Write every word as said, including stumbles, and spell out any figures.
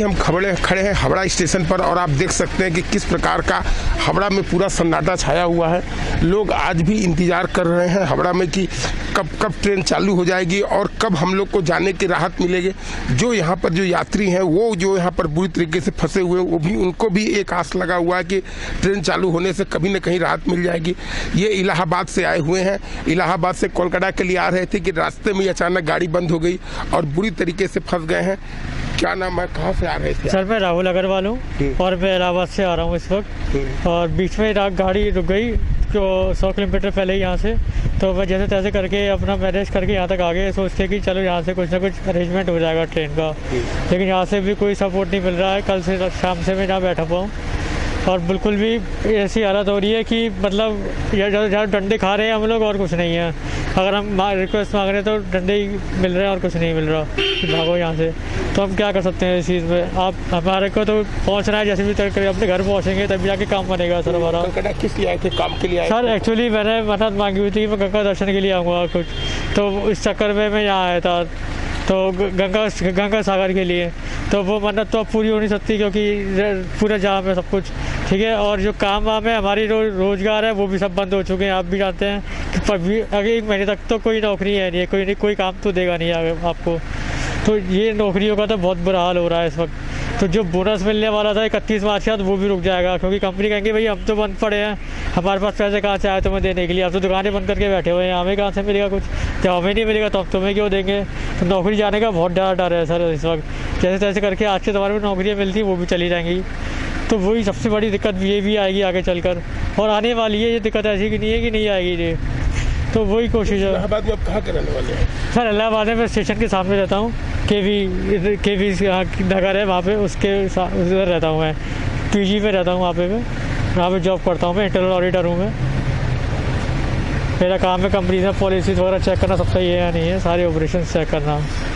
हम खबड़े खड़े हैं हावड़ा स्टेशन पर और आप देख सकते हैं कि किस प्रकार का हावड़ा में पूरा सन्नाटा छाया हुआ है। लोग आज भी इंतजार कर रहे हैं हावड़ा में कि कब कब ट्रेन चालू हो जाएगी और कब हम लोग को जाने की राहत मिलेगी। जो यहाँ पर जो यात्री हैं वो जो यहाँ पर बुरी तरीके से फंसे हुए वो भी उनको भी एक आस लगा हुआ है कि ट्रेन चालू होने से कभी न कहीं राहत मिल जाएगी। ये इलाहाबाद से आए हुए हैं, इलाहाबाद से कोलकाता के लिए आ रहे थे कि रास्ते में अचानक गाड़ी बंद हो गई और बुरी तरीके से फंस गए हैं। क्या नाम है, कहाँ से आ रहे थे? सर मैं राहुल अग्रवाल हूँ और मैं इलाहाबाद से आ रहा हूँ इस वक्त। और बीच में गाड़ी रुक गई जो सौ किलोमीटर पहले ही यहाँ से, तो मैं जैसे तैसे करके अपना मैनेज करके यहाँ तक आ गए, सोचते कि चलो यहाँ से कुछ ना कुछ अरेंजमेंट हो जाएगा ट्रेन का। लेकिन यहाँ से भी कोई सपोर्ट नहीं मिल रहा है। कल से शाम से मैं यहाँ बैठा हुआ हूँ और बिल्कुल भी ऐसी हालत हो रही है कि मतलब जहाँ डंडे खा रहे हैं हम लोग और कुछ नहीं है। अगर हम रिक्वेस्ट मांग रहे हैं तो डंडे ही मिल रहे हैं और कुछ नहीं मिल रहा कि भागो यहाँ से। तो हम क्या कर सकते हैं इस चीज़ में? आप हमारे को तो पहुँचना है, जैसे भी तक अपने घर पहुँचेंगे तभी जाके काम बनेगा सर हमारा। किस लिए आए थे, काम के लिए आए? सर एक्चुअली मैंने मन्नत मांगी हुई थी कि मैं गंगा दर्शन के लिए आऊँगा कुछ, तो इस चक्कर में मैं यहाँ आया था, तो गंगा गंगा सागर के लिए। तो वो मन्नत तो अब पूरी हो नहीं सकती क्योंकि पूरा जाम है सब कुछ, ठीक है। और जो काम वाम है हमारी रो, रोज़गार है वो भी सब बंद हो चुके हैं। आप भी जानते हैं कि अभी अगले एक महीने तक तो कोई नौकरी है नहीं है, कोई नहीं कोई काम तो देगा नहीं आगे आपको। तो ये नौकरियों का तो बहुत बुरा हाल हो रहा है इस वक्त। तो जो बोनस मिलने वाला था इकतीस मार्च के बाद वो भी रुक जाएगा क्योंकि कंपनी कहेंगे भाई हम तो बंद पड़े हैं, हमारे पास पैसे कहाँ से आए तुम्हें देने के लिए, आप तो दुकानें बंद करके बैठे हुए हैं, हमें कहाँ से मिलेगा कुछ, जब हमें नहीं मिलेगा तो अब तुम्हें क्यों देंगे। तो नौकरी जाने का बहुत डर डर है सर इस वक्त। जैसे तैसे करके आज के ज़माने में नौकरियाँ मिलती वो भी चली जाएंगी। तो वही सबसे बड़ी दिक्कत ये भी आएगी आगे चलकर, और आने वाली है ये दिक्कत ऐसी कि नहीं है कि नहीं आएगी ये। तो वही कोशिश है। इलाहाबाद में आप कहाँ के रहने वाले हैं? सर इलाहाबाद में मैं स्टेशन के सामने रहता हूँ, के वी के वी नगर है वहाँ पे, उसके उधर रहता हूँ मैं, पीजी में रहता हूँ वहाँ पे मैं वहाँ पे जॉब करता हूँ मैं, इंटरनल ऑडिटर हूँ मैं। मेरा काम है कंपनी में पॉलिसीज़ वगैरह चेक करना, सब सही है या नहीं है, सारे ऑपरेशन चेक करना।